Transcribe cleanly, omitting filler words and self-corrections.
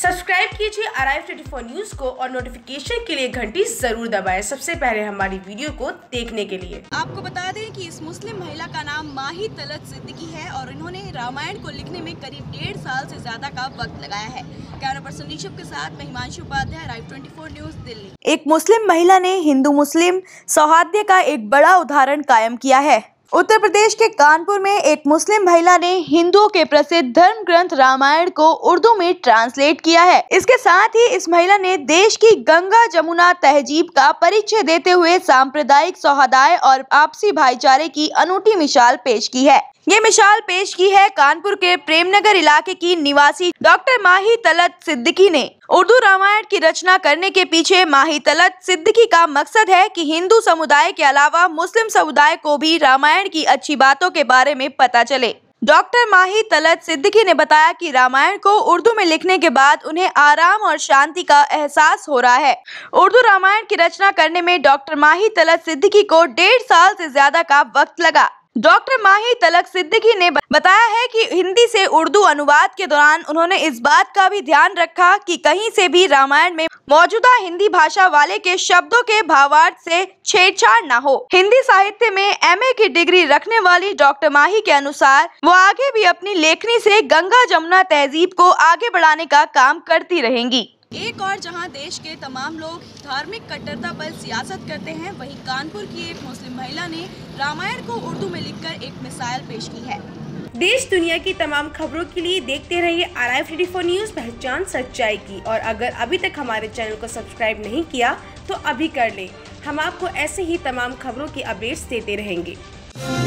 Subscribe कीजिए RIF24 news को और नोटिफिकेशन के लिए घंटी जरूर दबाएं सबसे पहले हमारी वीडियो को देखने के लिए। आपको बता दें कि इस मुस्लिम महिला का नाम माही तलत सिद्दीकी है और इन्होंने रामायण को लिखने में करीब 1.5 साल से ज्यादा का वक्त लगाया है। कैमरा पर्सन ऋषभ के साथ मैं हिमांशु उपाध्याय, RIF24 न्यूज, दिल्ली। एक मुस्लिम महिला ने हिंदू मुस्लिम सौहार्द का एक बड़ा उदाहरण कायम किया है। उत्तर प्रदेश के कानपुर में एक मुस्लिम महिला ने हिंदुओं के प्रसिद्ध धर्म ग्रंथ रामायण को उर्दू में ट्रांसलेट किया है। इसके साथ ही इस महिला ने देश की गंगा जमुना तहजीब का परिचय देते हुए सांप्रदायिक सौहार्द और आपसी भाईचारे की अनूठी मिसाल पेश की है। ये मिसाल पेश की है कानपुर के प्रेमनगर इलाके की निवासी डॉक्टर माही तलत सिद्दीकी ने। उर्दू रामायण की रचना करने के पीछे माही तलत सिद्दीकी का मकसद है कि हिंदू समुदाय के अलावा मुस्लिम समुदाय को भी रामायण की अच्छी बातों के बारे में पता चले। डॉक्टर माही तलत सिद्दीकी ने बताया कि रामायण को उर्दू में लिखने के बाद उन्हें आराम और शांति का एहसास हो रहा है। उर्दू रामायण की रचना करने में डॉक्टर माही तलत सिद्दीकी को 1.5 साल से ज्यादा का वक्त लगा। डॉक्टर माही तलत सिद्दीकी ने बताया है कि हिंदी से उर्दू अनुवाद के दौरान उन्होंने इस बात का भी ध्यान रखा कि कहीं से भी रामायण में मौजूदा हिंदी भाषा वाले के शब्दों के भावार्थ से छेड़छाड़ न हो। हिंदी साहित्य में MA की डिग्री रखने वाली डॉक्टर माही के अनुसार वो आगे भी अपनी लेखनी से गंगा जमुना तहजीब को आगे बढ़ाने का काम करती रहेंगी। एक और जहां देश के तमाम लोग धार्मिक कट्टरता पर सियासत करते हैं, वहीं कानपुर की एक मुस्लिम महिला ने रामायण को उर्दू में लिखकर एक मिसाल पेश की है। देश दुनिया की तमाम खबरों के लिए देखते रहिए RIF24 न्यूज, पहचान सच्चाई की। और अगर अभी तक हमारे चैनल को सब्सक्राइब नहीं किया तो अभी कर ले। हम आपको ऐसे ही तमाम खबरों की अपडेट्स देते रहेंगे।